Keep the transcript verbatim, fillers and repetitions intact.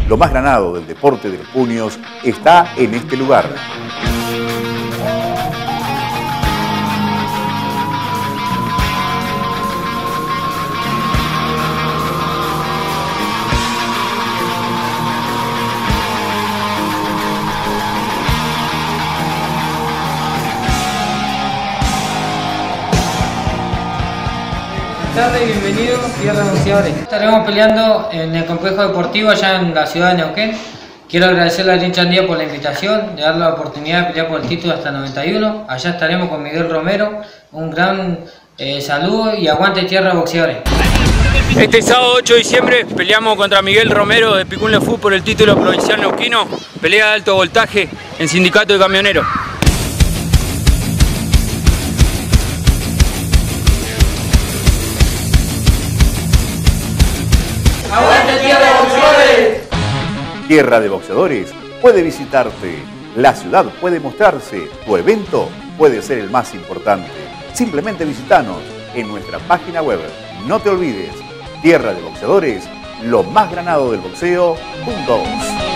Lo más granado del deporte de los puños está en este lugar. Buenas tardes, bienvenidos, Tierra de Boxeadores. Estaremos peleando en el complejo deportivo allá en la ciudad de Neuquén. Quiero agradecerle a Rincha Andía por la invitación, de dar la oportunidad de pelear por el título hasta noventa y uno. Allá estaremos con Miguel Romero. Un gran eh, saludo y aguante Tierra de Boxeadores. Este sábado ocho de diciembre peleamos contra Miguel Romero de Picún Le Fú por el título provincial neuquino. Pelea de alto voltaje en Sindicato de Camioneros. ¡Aguante Tierra de Boxeadores! Tierra de Boxeadores puede visitarte, la ciudad puede mostrarse, tu evento puede ser el más importante. Simplemente visitanos en nuestra página web. No te olvides, Tierra de Boxeadores, lo más granado del boxeo, punto dos.